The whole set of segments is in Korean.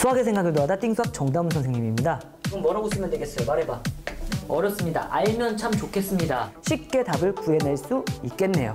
수학의 생각을 더하다 띵수학 정다운 선생님입니다. 그럼 뭐라고 쓰면 되겠어요? 말해봐. 어렵습니다. 알면 참 좋겠습니다. 쉽게 답을 구해낼 수 있겠네요.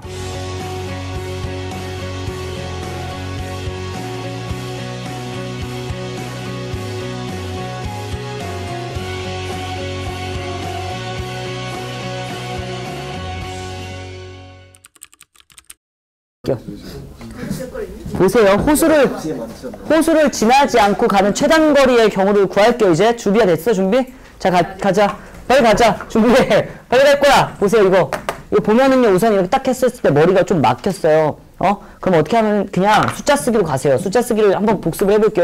보세요. 호수를 지나지 않고 가는 최단 거리의 경우를 구할게요. 이제 준비가 됐어? 준비? 자, 가자. 빨리 가자. 준비해. 빨리 갈 거야. 보세요. 이거 보면은요, 우선 이렇게 딱 했을 때 머리가 좀 막혔어요. 그럼 어떻게 하면 그냥 숫자 쓰기로 가세요. 숫자 쓰기를 한번 복습을 해볼게요.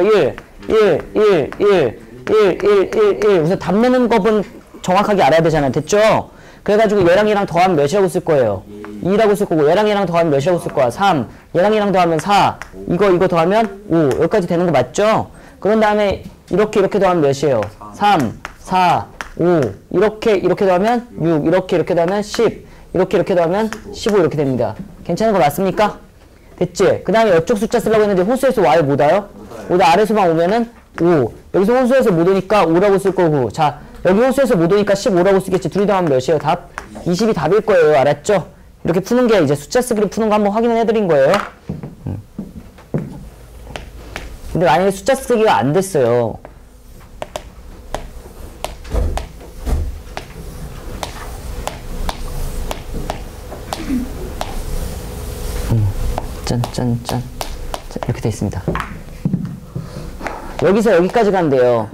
1. 우선 답 내는 법은 정확하게 알아야 되잖아요. 됐죠? 그래가지고 얘랑 얘랑 더하면 몇이라고 쓸 거예요? 2라고 쓸 거고, 얘랑 얘랑 더하면 몇이라고 쓸 거야? 3. 얘랑 얘랑 더하면 4. 이거 더하면 5. 여기까지 되는 거 맞죠? 그런 다음에 이렇게 더하면 몇이에요? 3, 4, 5. 이렇게 더하면 6. 이렇게 더하면 10. 이렇게 더하면 15. 이렇게 됩니다. 괜찮은 거 맞습니까? 됐지? 그 다음에 이쪽 숫자 쓰려고 했는데 호수에서 Y를 못 와요? 5다 아래서만 오면은 5. 여기서 호수에서 못 오니까 5라고 쓸 거고. 자, 여기 호수에서 못 오니까 15라고 쓰겠지. 둘이 더하면 몇이에요? 답? 20이 답일 거예요. 알았죠? 이렇게 푸는 게 이제 숫자 쓰기로 푸는 거 한번 확인을 해드린 거예요. 근데 만약에 숫자 쓰기가 안 됐어요. 짠. 이렇게 돼 있습니다. 여기서 여기까지 간대요.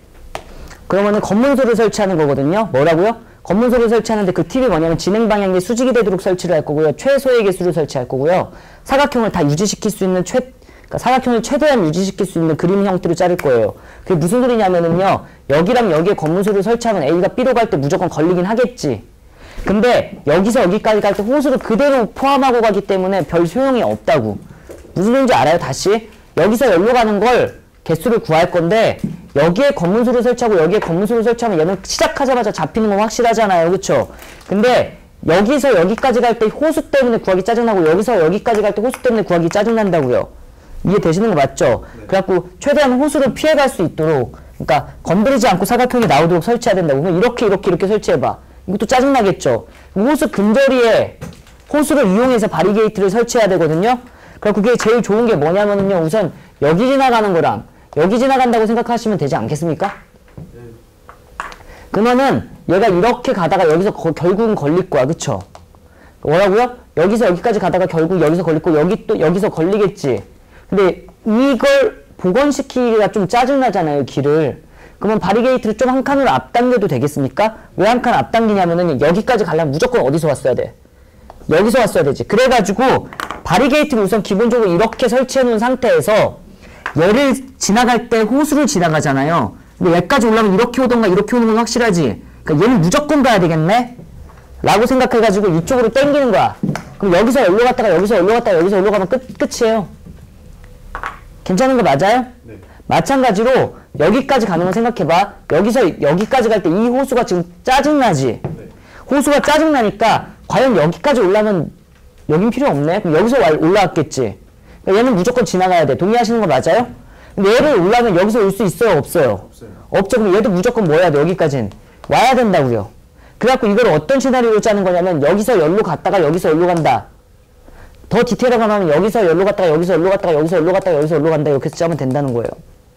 그러면은 검문소를 설치하는 거거든요. 뭐라고요? 검문소를 설치하는데 그 팁이 뭐냐면 진행 방향이 수직이 되도록 설치를 할 거고요. 최소의 개수를 설치할 거고요. 사각형을 다 유지시킬 수 있는 그러니까 사각형을 최대한 유지시킬 수 있는 그림 형태로 자를 거예요. 그게 무슨 소리냐면은요. 여기랑 여기에 검문소를 설치하면 A가 B로 갈 때 무조건 걸리긴 하겠지. 근데 여기서 여기까지 갈 때 호수를 그대로 포함하고 가기 때문에 별 소용이 없다고. 무슨 소리인지 알아요? 다시. 여기서 여기로 가는 걸 개수를 구할 건데 여기에 검문소를 설치하고 여기에 검문소를 설치하면 얘는 시작하자마자 잡히는 건 확실하잖아요. 그쵸? 근데 여기서 여기까지 갈 때 호수 때문에 구하기 짜증나고 여기서 여기까지 갈 때 호수 때문에 구하기 짜증난다고요. 이해되시는 거 맞죠? 네. 그래갖고 최대한 호수를 피해갈 수 있도록 그러니까 건드리지 않고 사각형이 나오도록 설치해야 된다고. 그럼 이렇게 설치해봐. 이것도 짜증나겠죠? 호수 근저리에 호수를 이용해서 바리게이트를 설치해야 되거든요? 그래갖고 그게 제일 좋은 게 뭐냐면요. 우선 여기 지나가는 거랑 여기 지나간다고 생각하시면 되지 않겠습니까? 네. 그러면은 얘가 이렇게 가다가 여기서 결국은 걸릴 거야. 그쵸? 뭐라고요? 여기서 여기까지 가다가 결국 여기서 걸리고 여기 또 여기서 걸리겠지. 근데 이걸 복원시키기가 좀 짜증나잖아요. 길을. 그러면 바리게이트를 좀 한 칸으로 앞당겨도 되겠습니까? 왜 한 칸 앞당기냐면은 여기까지 가려면 무조건 어디서 왔어야 돼? 여기서 왔어야 되지. 그래가지고 바리게이트를 우선 기본적으로 이렇게 설치해 놓은 상태에서 얘를 지나갈 때 호수를 지나가잖아요. 근데 얘까지 올라오면 이렇게 오던가 이렇게 오는 건 확실하지. 그러니까 얘는 무조건 가야 되겠네? 라고 생각해가지고 이쪽으로 당기는 거야. 그럼 여기서 여기로 갔다가 여기서 여기로 갔다가 여기서 여기로 가면 끝이에요. 괜찮은 거 맞아요? 네. 마찬가지로 여기까지 가는 거 생각해봐. 여기서 여기까지 갈 때 이 호수가 지금 짜증나지? 네. 호수가 짜증나니까 과연 여기까지 올라면 여긴 필요 없네? 그럼 여기서 올라왔겠지? 그러니까 얘는 무조건 지나가야 돼. 동의하시는 거 맞아요? 근데 얘를 올라면 여기서 올 수 있어요? 없어요? 없죠. 그럼 얘도 무조건 뭐 해야 돼? 여기까지는 와야 된다고요. 그래갖고 이걸 어떤 시나리오로 짜는 거냐면 여기서 여기로 갔다가 여기서 여기로 간다. 더 디테일하게 하면 여기서 여기로 갔다가 여기서 여기로 갔다가 여기서 여기로 갔다가 여기서 여기로 간다. 이렇게 짜면 된다는 거예요.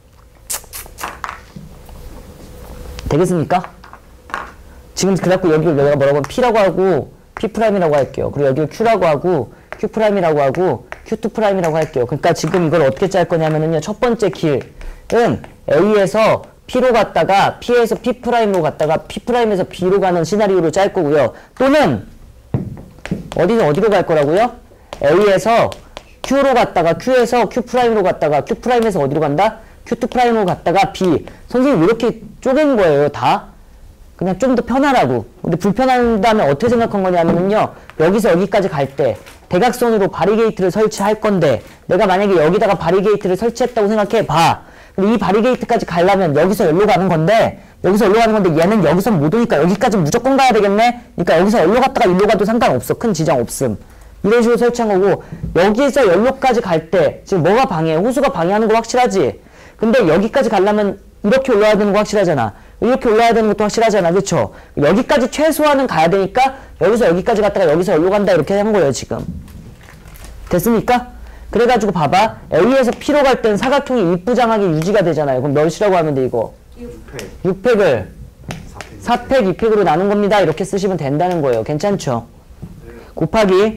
되겠습니까? 지금 그래갖고 여기를 내가 뭐라고 하면 P라고 하고 P'이라고 할게요. 그리고 여기를 Q라고 하고 Q'이라고 하고 Q2'이라고 할게요. 그러니까 지금 이걸 어떻게 짤 거냐면은요. 첫 번째 길은 A에서 P로 갔다가 P에서 P'로 갔다가 P'에서 B로 가는 시나리오로 짤 거고요. 또는 어디로 갈 거라고요? A에서 Q로 갔다가 Q에서 Q'로 갔다가 Q'에서 어디로 간다? Q2'로 갔다가 B. 선생님 이렇게 쪼갠 거예요. 다. 그냥 좀 더 편하라고. 근데 불편하다면 어떻게 생각한 거냐면요. 여기서 여기까지 갈 때 대각선으로 바리게이트를 설치할 건데 내가 만약에 여기다가 바리게이트를 설치했다고 생각해 봐. 근데 이 바리게이트까지 가려면 여기서 여기로 가는 건데 여기서 여기로 가는 건데 얘는 여기서 못 오니까 여기까지 무조건 가야 되겠네? 그러니까 여기서 여기로 갔다가 여기로 가도 상관없어. 큰 지장 없음. 이런 식으로 설치한 거고 여기서 여기로까지 갈 때 지금 뭐가 방해해? 호수가 방해하는 거 확실하지? 근데 여기까지 가려면 이렇게 올라와야 되는 거 확실하잖아. 이렇게 올라와야 되는 것도 확실하잖아. 그쵸? 여기까지 최소한은 가야 되니까 여기서 여기까지 갔다가 여기서 여기로 간다 이렇게 한 거예요 지금. 됐습니까? 그래가지고 봐봐. A에서 P로 갈 땐 사각형이 이쁘장하게 유지가 되잖아요. 그럼 몇이라고 하면 돼 이거? 6팩을 4팩 2팩으로 나눈 겁니다. 이렇게 쓰시면 된다는 거예요. 괜찮죠? 곱하기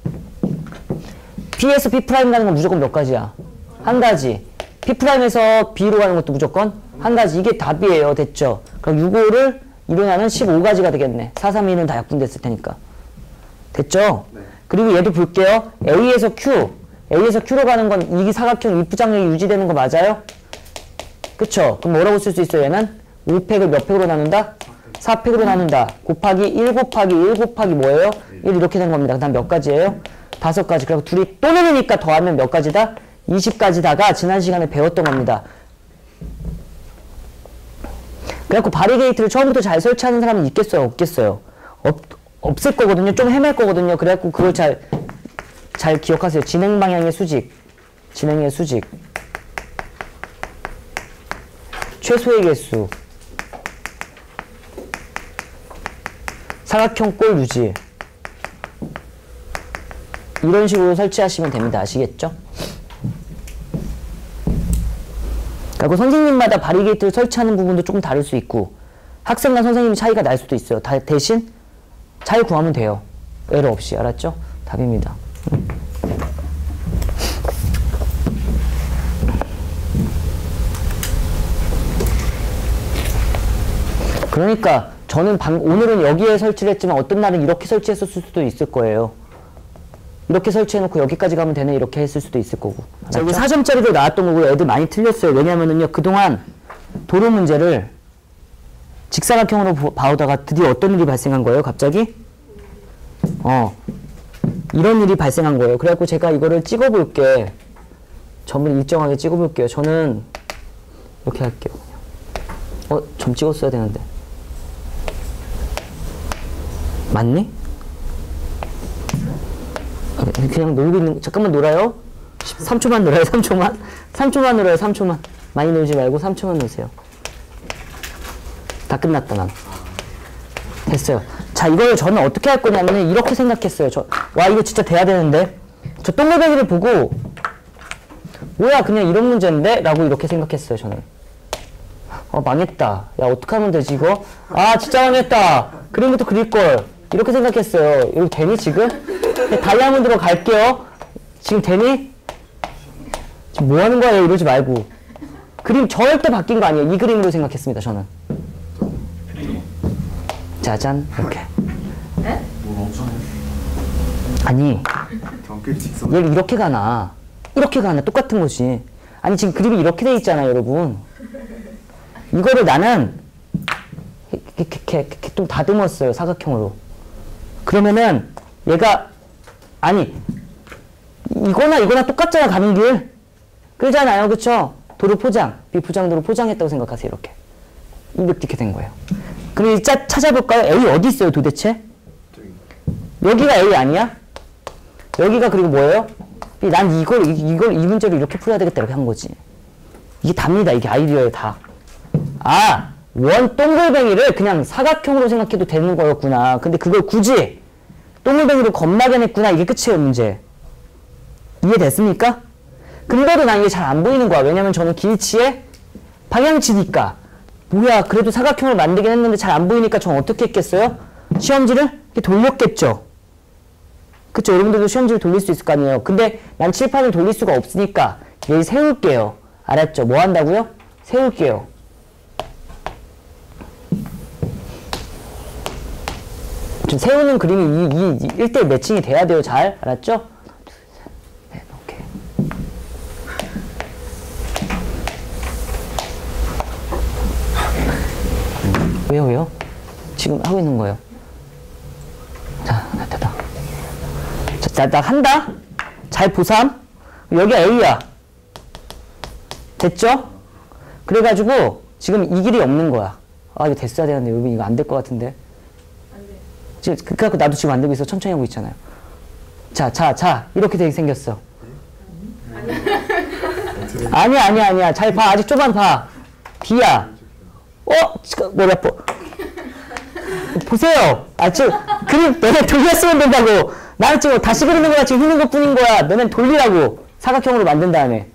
P에서 P' 가는 건 무조건 몇 가지야? 한 가지. P'에서 B로 가는 것도 무조건 한 가지. 이게 답이에요. 됐죠? 그럼 6, 5를 2로 나누면 15가지가 되겠네. 4, 3, 2는 다 약분됐을 테니까. 됐죠? 네. 그리고 얘도 볼게요. A에서 Q로 가는 건 이 사각형 입부장력이 유지되는 거 맞아요? 그쵸? 그럼 뭐라고 쓸 수 있어요? 얘는 5팩을 몇 팩으로 나눈다? 4팩으로 나눈다. 곱하기 1 곱하기 1 곱하기 뭐예요? 1 이렇게 된 겁니다. 그 다음 몇 가지예요? 5가지. 그리고 둘이 또 나누니까 더하면 몇 가지다? 20가지다가 지난 시간에 배웠던 겁니다. 그래갖고 바리게이트를 처음부터 잘 설치하는 사람은 있겠어요? 없겠어요? 없을 거거든요. 좀 헤맬 거거든요. 그래갖고 그걸 잘 기억하세요. 진행 방향의 수직. 진행의 수직. 최소의 개수. 사각형 꼴 유지. 이런 식으로 설치하시면 됩니다. 아시겠죠? 그리고 선생님마다 바리게이트를 설치하는 부분도 조금 다를 수 있고 학생과 선생님이 차이가 날 수도 있어요. 대신 잘 구하면 돼요. 에러 없이. 알았죠? 답입니다. 그러니까 저는 오늘은 여기에 설치를 했지만 어떤 날은 이렇게 설치했을 수도 있을 거예요. 이렇게 설치해놓고 여기까지 가면 되네 이렇게 했을 수도 있을 거고. 자, 여기 4점짜리로 나왔던 거고요. 애들 많이 틀렸어요. 왜냐면은요 그동안 도로 문제를 직사각형으로 봐오다가 드디어 어떤 일이 발생한 거예요? 갑자기? 이런 일이 발생한 거예요. 그래갖고 제가 이거를 찍어볼게. 점을 일정하게 찍어볼게요. 저는 이렇게 할게요. 점 찍었어야 되는데. 맞니? 그냥 놀고 있는, 잠깐만 놀아요. 3초만 놀아요, 3초만. 3초만 놀아요, 3초만. 많이 놀지 말고 3초만 노세요. 다 끝났다, 난. 됐어요. 자, 이걸 저는 어떻게 할 거냐면 이렇게 생각했어요. 와, 이거 진짜 돼야 되는데. 저 동글뱅이를 보고, 뭐야, 그냥 이런 문제인데? 라고 이렇게 생각했어요, 저는. 망했다. 야, 어떡하면 되지, 이거? 아, 진짜 망했다. 그림부터 그릴걸. 이렇게 생각했어요. 이거 되니, 지금? 다이아몬드로 갈게요. 지금 되니? 지금 뭐 하는 거예요? 이러지 말고. 그림 절대 바뀐 거 아니에요. 이 그림으로 생각했습니다, 저는. 짜잔. 이렇게. 네? 뭐 엄청 아니. 얘를 이렇게 가나. 이렇게 가나. 똑같은 거지. 아니, 지금 그림이 이렇게 돼 있잖아요, 여러분. 이거를 나는 이렇게 좀 다듬었어요, 사각형으로. 그러면은 얘가 아니 이거나 똑같잖아 가는 길 그러잖아요 그쵸? 도로 포장 비포장도로 포장했다고 생각하세요. 이렇게 이렇게 된 거예요. 그럼 찾아볼까요? A 어디 있어요 도대체? 여기가 A 아니야? 여기가 그리고 뭐예요? B. 난 이걸 이 문제로 이렇게 풀어야 되겠다 이렇게 한 거지. 이게 답니다. 이게 아이디어예요 다. 아 원 동글뱅이를 그냥 사각형으로 생각해도 되는 거였구나. 근데 그걸 굳이 동글뱅이로 겁나게 냈구나. 이게 끝이에요 문제. 이해됐습니까? 근데도 난 이게 잘 안 보이는 거야. 왜냐면 저는 길치의 방향치니까. 뭐야 그래도 사각형을 만들긴 했는데 잘 안 보이니까 전 어떻게 했겠어요? 시험지를 이렇게 돌렸겠죠. 그쵸? 여러분들도 시험지를 돌릴 수 있을 거 아니에요. 근데 난 칠판을 돌릴 수가 없으니까 얘를 세울게요. 알았죠? 뭐 한다고요? 세울게요. 좀 세우는 그림이 이 1대1 매칭이 돼야 돼요. 잘 알았죠? 네, 오케이. 왜요? 지금 하고 있는 거예요. 자, 됐다. 자, 나 한다. 잘 보삼. 여기가 A야. 됐죠? 그래가지고 지금 이 길이 없는 거야. 아, 이거 됐어야 되는데 여러분 이거 안 될 것 같은데. 그래갖고 나도 지금 만들고 있어. 천천히 하고 있잖아요. 자, 이렇게 되게 생겼어. 아니야. 잘 봐. 아직 좀만 봐. B야. 머리 아파. 보세요. 지금 그림 너네 돌렸으면 된다고. 나는 지금 다시 그리는 거야. 지금 휘는 것 뿐인 거야. 너네 돌리라고. 사각형으로 만든 다음에.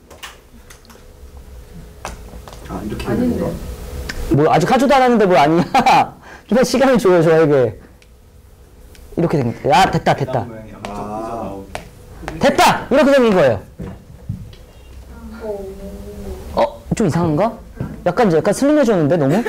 이렇게 아닌데. 뭐 아직 하지도 않았는데 뭐 아니야. 좀 시간을 줘요 저에게. 이렇게 된 거야. 됐다. 모양이 됐다! 이렇게 생긴 거예요. 좀 이상한가? 약간 슬림해졌는데 너무?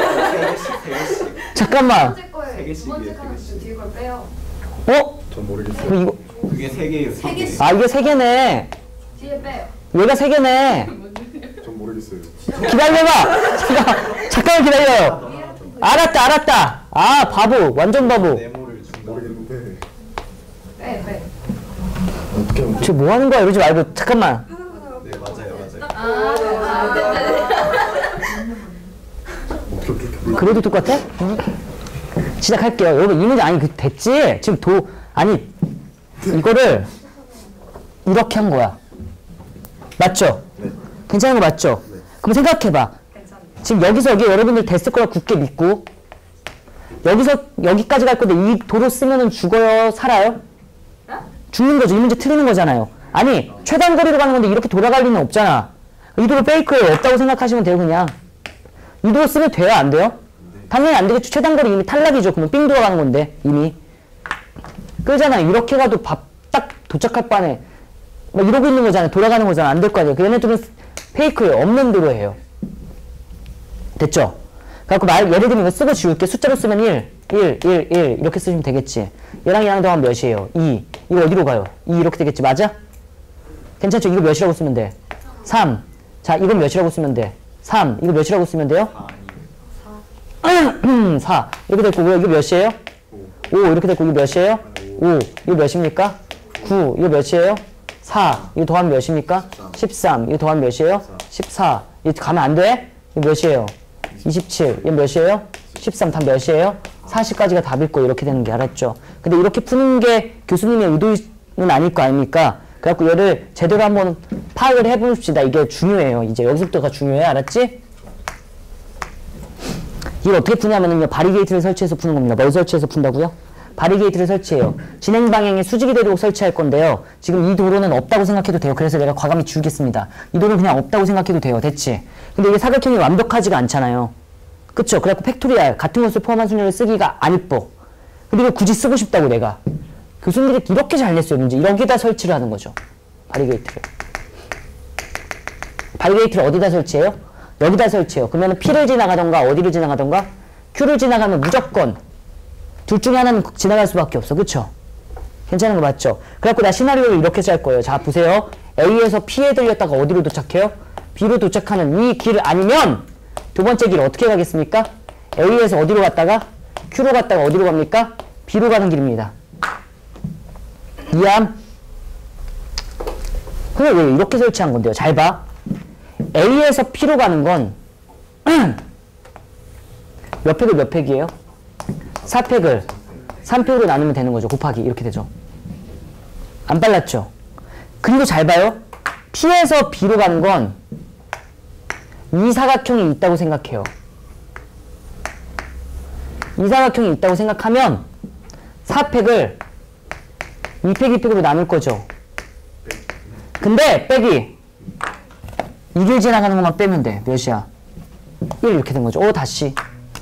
잠깐만. 첫 번째 거에 세 개씩이에요, 두 번째 세 칸 개씩. 뒤에 걸 빼요. 전 모르겠어요. 그럼 이거 그게 3개예요. 세 개씩. 이게 세 개네. 뒤에 빼요. 얘가 세 개네. 전 모르겠어요. 기다려봐. 잠깐만 기다려요. 알았다. 바보. 완전 바보. 네모를 준다. 모르겠는데. 빼. 어떻게 하면 쟤 뭐 하는 거야? 이러지 말고 잠깐만. 네, 맞아요. 그래도 똑같아? 시작할게요. 여러분 이 문제 됐지? 지금 이거를 이렇게 한 거야. 맞죠? 네. 괜찮은 거 맞죠? 네. 그럼 생각해봐. 지금 여기서 여기 여러분들 됐을 거라 굳게 믿고 여기서 여기까지 갈 건데 이 도로 쓰면은 죽어요? 살아요? 죽는 거죠. 이 문제 틀리는 거잖아요. 아니 최단 거리로 가는 건데 이렇게 돌아갈 리는 없잖아. 이 도로 페이크예요. 없다고 생각하시면 돼요. 그냥 이 도로 쓰면 돼요? 안 돼요? 당연히 안 되겠죠. 최단 거리 이미 탈락이죠. 그러면 삥 돌아가는 건데 이미 끄잖아. 이렇게 가도 딱 도착할 바에 막 이러고 있는 거잖아요. 돌아가는 거잖아. 안 될 거 아니에요. 얘네들은 페이크예요. 없는 도로예요. 됐죠? 그래갖고 예를 들면 이거 쓰고 지울게. 숫자로 쓰면 1 이렇게 쓰시면 되겠지. 얘랑 얘랑 더하면 몇이에요? 2. 이거 어디로 가요? 2 이렇게 되겠지. 맞아? 괜찮죠? 이거 몇이라고 쓰면 돼? 3. 자, 이건 몇이라고 쓰면 돼? 3. 이거 몇이라고 쓰면 돼요? 4. 이렇게 됐고, 이거 몇이에요? 5. 이렇게 됐고, 이거 몇이에요? 5. 이거 몇입니까? 9. 이거 몇이에요? 4. 이거 더하면 몇입니까? 13. 이거 더하면 몇이에요? 14. 이거 가면 안 돼? 이거 몇이에요? 27. 이거 몇이에요? 13. 답 몇이에요? 40까지가 답일 거 이렇게 되는 게 알았죠? 근데 이렇게 푸는 게 교수님의 의도는 아닐 거 아닙니까? 그래갖고 얘를 제대로 한번 파악을 해봅시다. 이게 중요해요. 이제 여기서부터가 중요해. 알았지? 이걸 어떻게 푸냐면요. 바리게이트를 설치해서 푸는 겁니다. 뭘 설치해서 푼다고요? 바리게이트를 설치해요. 진행 방향에 수직이 되도록 설치할 건데요. 지금 이 도로는 없다고 생각해도 돼요. 그래서 내가 과감히 지우겠습니다. 이 도로는 그냥 없다고 생각해도 돼요. 됐지? 근데 이게 사각형이 완벽하지가 않잖아요. 그쵸? 그래갖고 팩토리알 같은 것을 포함한 순열을 쓰기가 안 이뻐. 근데 이걸 굳이 쓰고 싶다고 내가. 교수님들이 이렇게 잘 냈어요. 문제. 여기다 설치를 하는 거죠. 바리게이트를. 바리게이트를 어디다 설치해요? 여기다 설치해요. 그러면 P를 지나가던가 어디를 지나가던가 Q를 지나가면 무조건 둘 중에 하나는 지나갈 수밖에 없어. 그쵸? 괜찮은 거 맞죠? 그래갖고 나 시나리오를 이렇게 짤 거예요. 자, 보세요. A에서 P에 들렸다가 어디로 도착해요? B로 도착하는 이 길 아니면 두 번째 길 어떻게 가겠습니까? A에서 어디로 갔다가 Q로 갔다가 어디로 갑니까? B로 가는 길입니다. 이해함? 근데 왜 이렇게 설치한 건데요? 잘 봐. A에서 P로 가는 건 몇 팩을 몇 팩이에요? 4팩을 3팩으로 나누면 되는 거죠. 곱하기 이렇게 되죠. 안 빨랐죠? 그리고 잘 봐요. P에서 B로 가는 건 이 사각형이 있다고 생각해요. 이 사각형이 있다고 생각하면 4팩을 2팩 2팩으로 나눌 거죠. 근데 빼기 이 길 지나가는 것만 빼면 돼. 몇이야? 1 이렇게 된 거죠. 다시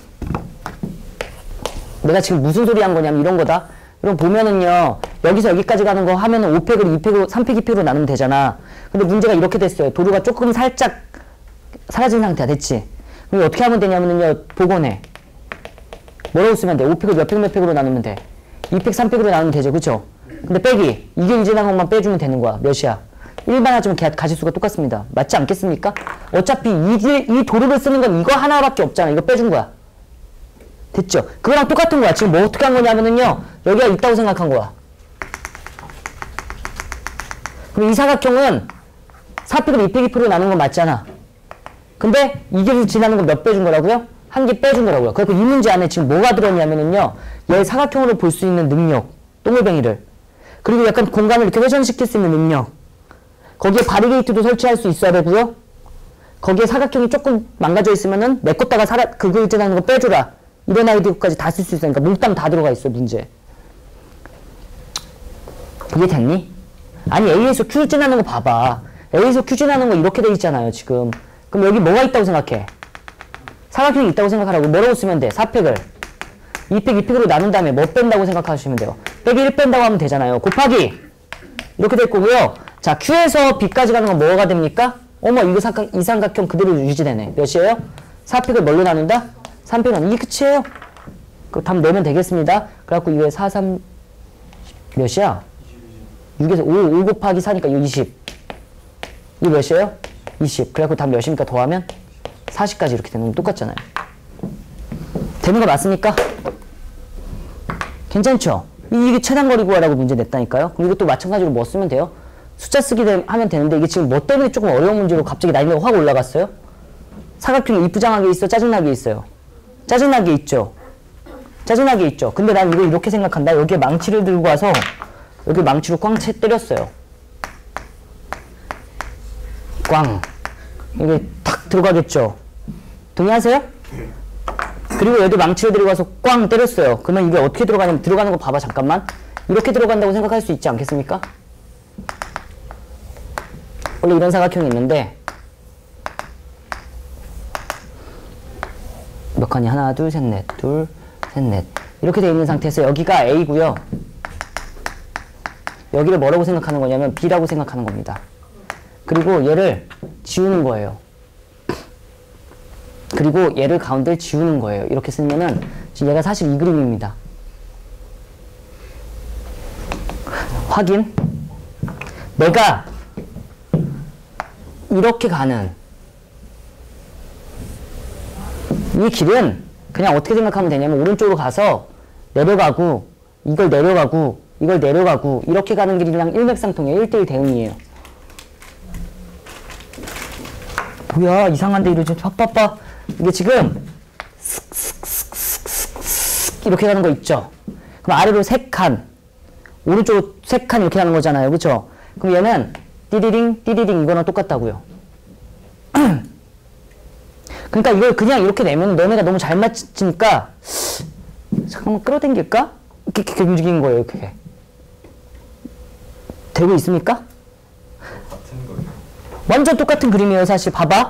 내가 지금 무슨 소리 한 거냐면 이런 거다. 그럼 보면은요. 여기서 여기까지 가는 거 하면은 5팩을 2팩으로 3팩 2팩으로 나누면 되잖아. 근데 문제가 이렇게 됐어요. 도로가 조금 살짝 사라진 상태야. 됐지? 그럼 어떻게 하면 되냐면은요. 복원해. 뭐라고 쓰면 돼? 5팩을 몇 팩 몇 팩으로 나누면 돼? 2팩 3팩으로 나누면 되죠. 그쵸? 근데 빼기 이 길 지나간 것만 빼주면 되는 거야. 몇이야? 일반하지만 가지수가 똑같습니다. 맞지 않겠습니까? 어차피 이 도로를 쓰는 건 이거 하나밖에 없잖아. 이거 빼준 거야. 됐죠? 그거랑 똑같은 거야. 지금 뭐 어떻게 한 거냐면은요. 여기가 있다고 생각한 거야. 그럼 이 사각형은 4팩을 2팩 2팩으로 나눈 건 맞잖아. 근데 이 길을 지나는 건 몇 빼준 거라고요? 한 개 빼준 거라고요. 그리고 이 문제 안에 지금 뭐가 들었냐면은요. 얘 사각형으로 볼 수 있는 능력. 동글뱅이를. 그리고 약간 공간을 이렇게 회전시킬 수 있는 능력. 거기에 바리게이트도 설치할 수 있어야 되고요. 거기에 사각형이 조금 망가져 있으면은 메꿨다가 그거 있잖아는 거 빼줘라. 이런 아이디어까지 다 쓸 수 있으니까 몽땅 다 들어가 있어 문제. 이해 됐니? 아니 A에서 Q 지나는 거 봐봐. A에서 Q 지나는 거 이렇게 돼 있잖아요 지금. 그럼 여기 뭐가 있다고 생각해? 사각형이 있다고 생각하라고. 뭐라고 쓰면 돼? 4팩을 2팩 2팩으로 나눈 다음에 뭐 뺀다고 생각하시면 돼요. 빼기 1 뺀다고 하면 되잖아요. 곱하기 이렇게 될 거고요. 자 Q에서 B까지 가는 건 뭐가 됩니까? 어머 이거 이 삼각형 그대로 유지되네. 몇이에요? 4팩을 뭘로 나눈다? 3팩 나누면 이게 끝이에요. 그 답 내면 되겠습니다. 그래갖고 이게 4, 3 몇이야? 6에서 5 곱하기 4니까 이거 20. 이거 몇이에요? 20. 그래갖고 답 몇입니까? 더하면 40까지 이렇게 되는 거 똑같잖아요. 되는 거 맞습니까? 괜찮죠? 이게 최단거리 구하라고 문제 냈다니까요. 그럼 이것도 마찬가지로 뭐 쓰면 돼요? 숫자 쓰기 하면 되는데 이게 지금 뭐 때문에 조금 어려운 문제로 갑자기 난이도가 확 올라갔어요? 사각형이 이쁘장하게 있어? 짜증나게 있어요? 짜증나게 있죠? 짜증나게 있죠? 근데 난 이거 이렇게 생각한다. 여기에 망치를 들고 와서 여기 망치로 꽝 때렸어요. 꽝. 이게 탁 들어가겠죠? 동의하세요? 그리고 여기 망치를 들고 와서 꽝 때렸어요. 그러면 이게 어떻게 들어가냐면 들어가는 거 봐봐 잠깐만. 이렇게 들어간다고 생각할 수 있지 않겠습니까? 원래 이런 사각형이 있는데 몇 칸이? 하나, 둘, 셋, 넷. 둘, 셋, 넷. 이렇게 되어 있는 상태에서 여기가 A고요. 여기를 뭐라고 생각하는 거냐면 B라고 생각하는 겁니다. 그리고 얘를 지우는 거예요. 그리고 얘를 가운데 지우는 거예요. 이렇게 쓰면은 지금 얘가 사실 이 그림입니다. 확인. 내가 이렇게 가는 이 길은 그냥 어떻게 생각하면 되냐면 오른쪽으로 가서 내려가고 이걸 내려가고 이걸 내려가고 이렇게 가는 길이랑 일맥상통해. 1대1 대응이에요. 뭐야 이상한데 이러지. 빠빠빠. 이게 지금 슥슥슥슥슥 이렇게 가는 거 있죠. 그럼 아래로 3칸 오른쪽으로 3칸 이렇게 가는 거잖아요. 그쵸? 그럼 얘는 띠디딩 띠디딩 이거랑 똑같다고요. 그러니까 이걸 그냥 이렇게 내면 너네가 너무 잘 맞히니까 잠깐만 끌어당길까? 이렇게 움직이는 거예요. 이렇게 되고 있습니까? 같은 거예요. 완전 똑같은 그림이에요. 사실 봐봐.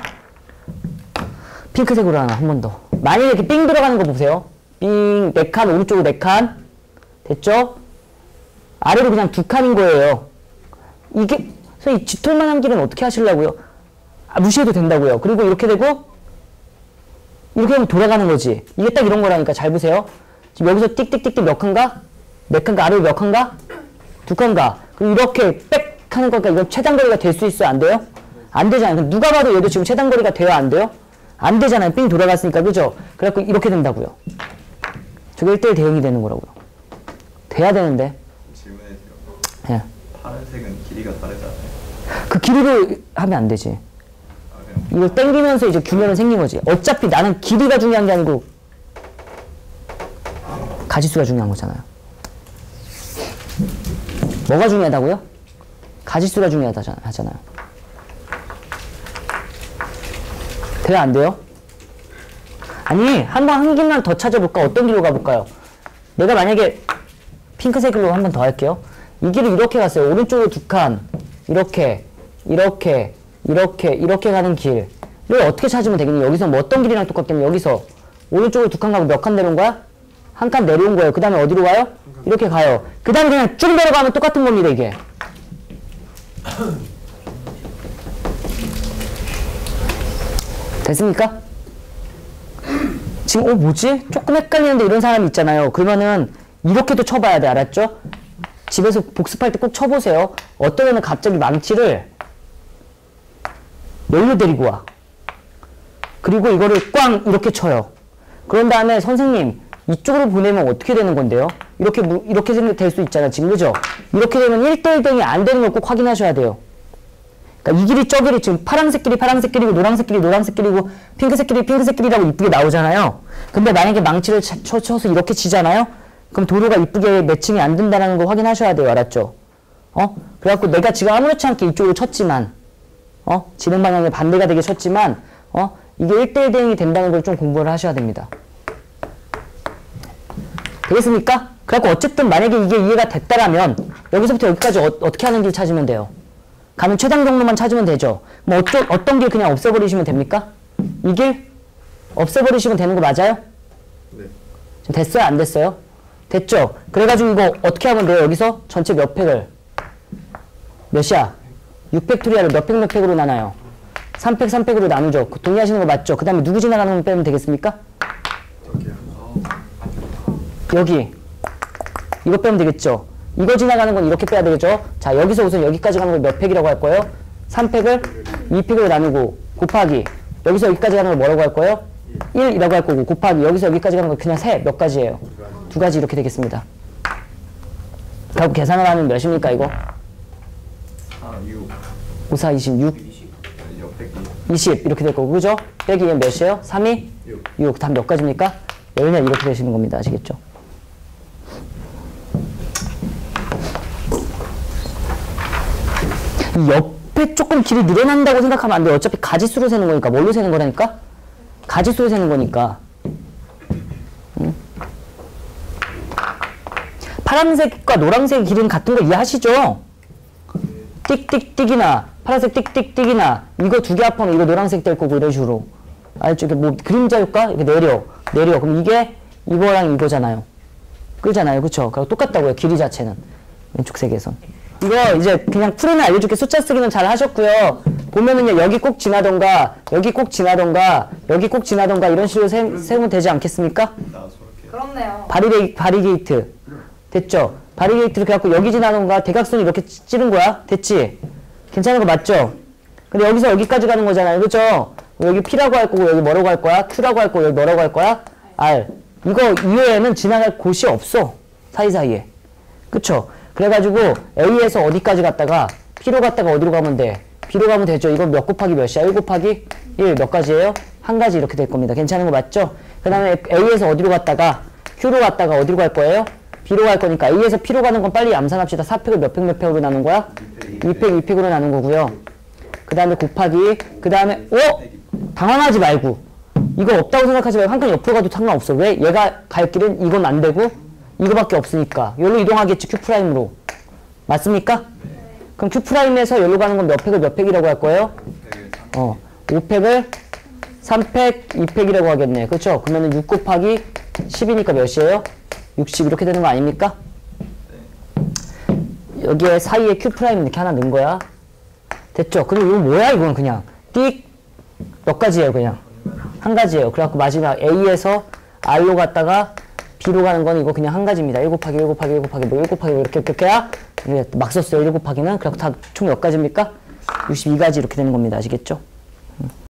핑크색으로 하나 한 번 더. 만약에 이렇게 삥 들어가는 거 보세요. 삥 4칸 오른쪽으로 4칸 됐죠? 아래로 그냥 2칸인 거예요. 이게 선생님 짙을만한 길은 어떻게 하시려고요? 무시해도 된다고요. 그리고 이렇게 되고 이렇게 하면 돌아가는 거지. 이게 딱 이런 거라니까. 잘 보세요. 지금 여기서 띡띡띡띡 몇 칸가? 4칸가? 아래로 몇 칸가? 2칸가? 그리고 이렇게 빽 하는 거니까 이건 최단거리가 될 수 있어요? 안 돼요? 안 되잖아요. 그럼 누가 봐도 얘도 지금 최단거리가 돼요? 안 돼요? 안 되잖아요. 삥 돌아갔으니까. 그죠? 그래갖고 이렇게 된다고요. 저게 1대1 대응이 되는 거라고요. 돼야 되는데. 질문해도요. 예. 파란색은 길이가 다르잖아요. 그 길이로 하면 안 되지. 이걸 땡기면서 이제 균열은 생긴 거지. 어차피 나는 길이가 중요한 게 아니고 가지수가 중요한 거잖아요. 뭐가 중요하다고요? 가지수가 중요하잖아요. 돼요? 안 돼요? 아니 한 길만 더 찾아볼까? 어떤 길로 가볼까요? 내가 만약에 핑크색으로 한 번 더 할게요. 이 길을 이렇게 갔어요. 오른쪽으로 2칸 이렇게 이렇게 가는 길을 어떻게 찾으면 되겠니? 여기서 뭐 어떤 길이랑 똑같겠니? 여기서 오른쪽으로 2칸 가고 몇 칸 내려온 거야? 1칸 내려온 거예요. 그 다음에 어디로 가요? 이렇게 가요. 그 다음에 그냥 쭉 내려가면 똑같은 겁니다. 이게 됐습니까? 지금 뭐지? 조금 헷갈리는데 이런 사람이 있잖아요. 그러면은 이렇게도 쳐봐야 돼. 알았죠? 집에서 복습할 때 꼭 쳐보세요. 어떤 애는 갑자기 망치를 여기로 데리고 와. 그리고 이거를 꽝 이렇게 쳐요. 그런 다음에 선생님 이쪽으로 보내면 어떻게 되는 건데요? 이렇게 생각될 수 있잖아. 지금 그죠? 이렇게 되면 1대1 대응이 안 되는 걸 꼭 확인하셔야 돼요. 그러니까 이 길이 저 길이 지금 파란색 길이고 노란색 길이고 핑크색 길이라고 이쁘게 나오잖아요. 근데 만약에 망치를 쳐서 이렇게 치잖아요. 그럼 도로가 이쁘게 매칭이 안 된다는 거 확인하셔야 돼요. 알았죠? 그래갖고 내가 지금 아무렇지 않게 이쪽으로 쳤지만, 진행 방향에 반대가 되게 쳤지만, 이게 1대1 대응이 된다는 걸 좀 공부를 하셔야 됩니다. 되겠습니까? 그래갖고 어쨌든 만약에 이게 이해가 됐다라면, 여기서부터 여기까지 어떻게 하는 길 찾으면 돼요? 가는 최단 경로만 찾으면 되죠. 뭐 어떤 길 그냥 없애버리시면 됩니까? 이 길? 없애버리시면 되는 거 맞아요? 네. 지금 됐어요? 안 됐어요? 됐죠? 그래가지고 이거 어떻게 하면 돼요? 여기서 전체 몇 팩을? 몇이야? 6팩토리아를 몇 팩으로 나눠요? 3팩, 3팩으로 나누죠. 동의하시는 거 맞죠? 그 다음에 누구 지나가는 거 빼면 되겠습니까? 저기요. 여기. 이거 빼면 되겠죠? 이거 지나가는 건 이렇게 빼야 되겠죠? 자, 여기서 우선 여기까지 가는 걸 몇 팩이라고 할 거예요? 3팩을 2팩으로 나누고 곱하기. 여기서 여기까지 가는 걸 뭐라고 할 거예요? 1이라고 할 거고 곱하기. 여기서 여기까지 가는 거 그냥 몇 가지예요? 2가지 이렇게 되겠습니다. 결국 계산을 하면 몇입니까, 이거? 4, 6, 5, 4, 26, 20 이렇게 될 거고, 그죠? 빼기 얘는 몇이에요? 3이? 6. 다음 몇 가지입니까? 열냐 이렇게 되시는 겁니다. 아시겠죠? 이 옆에 조금 길이 늘어난다고 생각하면 안 돼요. 어차피 가지수로 세는 거니까. 뭘로 세는 거라니까? 가지수로 세는 거니까. 파란색과 노란색 길이는 같은 거 이해하시죠? 띡띡띡이나 파란색 띡띡띡이나 이거 두 개 합하면 이거 노란색 될 거고 이런 식으로. 알죠? 이게 뭐 그림자 효과? 이렇게 내려. 그럼 이게 이거랑 이거잖아요. 그잖아요. 그쵸? 그리고 똑같다고요. 길이 자체는. 왼쪽 세계선. 이거 이제 그냥 풀이는 알려줄게. 숫자 쓰기는 잘 하셨고요. 보면은요, 여기 꼭 지나던가, 여기 꼭 지나던가, 여기 꼭 지나던가 이런 식으로 세우면 되지 않겠습니까? 나 저렇게. 그렇네요. 바리게이트. 됐죠? 바리게이트를 해갖고 여기 지나던가 대각선을 이렇게 찌른 거야. 됐지? 괜찮은 거 맞죠? 근데 여기서 여기까지 가는 거잖아요. 그죠? 여기 P라고 할 거고, 여기 뭐라고 할 거야? Q라고 할 거고, 여기 뭐라고 할 거야? R. 이거 이외에는 지나갈 곳이 없어. 사이사이에. 그쵸? 그래가지고 A에서 어디까지 갔다가 P로 갔다가 어디로 가면 돼? B로 가면 되죠. 이건 몇 곱하기 몇이야? 1 곱하기 1 몇 가지예요? 한 가지 이렇게 될 겁니다. 괜찮은 거 맞죠? 그 다음에 A에서 어디로 갔다가 Q로 갔다가 어디로 갈 거예요? B로 갈 거니까 A에서 P로 가는 건 빨리 암산합시다. 4팩을 몇 팩으로 나눈 거야? 2팩, 2팩으로 나눈 거고요. 그 다음에 곱하기, 그 다음에 당황하지 말고 이거 없다고 생각하지 말고 한 칸 옆으로 가도 상관없어. 왜? 얘가 갈 길은 이건 안 되고 이거밖에 없으니까 여기로 이동하겠지. Q'으로 맞습니까? 그럼 Q'에서 여기로 가는 건 몇 팩을 몇 팩이라고 할 거예요? 5팩을 3팩, 2팩이라고 하겠네. 그렇죠? 그러면 6 곱하기 10이니까 몇이에요? 60 이렇게 되는 거 아닙니까? 여기에 사이에 Q' 이렇게 하나 넣은 거야. 됐죠? 그럼 이거 뭐야? 이건 그냥 띡 몇 가지예요? 그냥 한 가지예요. 그래갖고 마지막 A에서 R로 갔다가 B로 가는 건 이거 그냥 한 가지입니다. 1 곱하기 1 곱하기 1 곱하기 뭐 1 곱하기 뭐 이렇게 해야 막 썼어요. 1 곱하기는. 그래갖고 다 총 몇 가지입니까? 62가지 이렇게 되는 겁니다. 아시겠죠?